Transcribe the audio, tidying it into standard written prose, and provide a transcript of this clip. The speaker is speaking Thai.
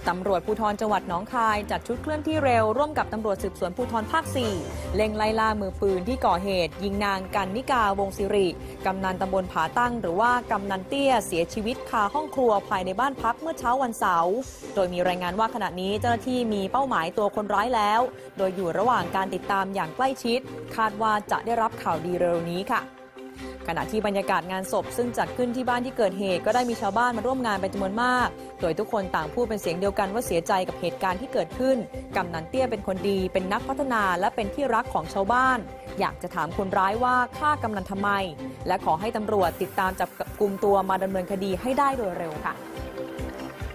ตำรวจภูธรจังหวัดหนองคายจัดชุดเคลื่อนที่เร็วร่วมกับตำรวจสืบสวนภูธรภาค 4 เล็งไล่ล่ามือปืนที่ก่อเหตุยิงนางกันนิกาวงศิริกำนันตำบลผาตั้งหรือว่ากำนันเตี้ยเสียชีวิตคาห้องครัวภายในบ้านพักเมื่อเช้าวันเสาร์โดยมีรายงานว่าขณะนี้เจ้าหน้าที่มีเป้าหมายตัวคนร้ายแล้วโดยอยู่ระหว่างการติดตามอย่างใกล้ชิดคาดว่าจะได้รับข่าวดีเร็วนี้ค่ะขณะที่บรรยากาศงานศพซึ่งจัดขึ้นที่บ้านที่เกิดเหตุก็ได้มีชาวบ้านมาร่วมงานเป็นจำนวนมากโดยทุกคนต่างพูดเป็นเสียงเดียวกันว่าเสียใจกับเหตุการณ์ที่เกิดขึ้นกำนันเตี้ยเป็นคนดีเป็นนักพัฒนาและเป็นที่รักของชาวบ้านอยากจะถามคนร้ายว่าฆ่ากำนันทำไมและขอให้ตำรวจติดตามจับกุมตัวมาดำเนินคดีให้ได้โดยเร็วค่ะ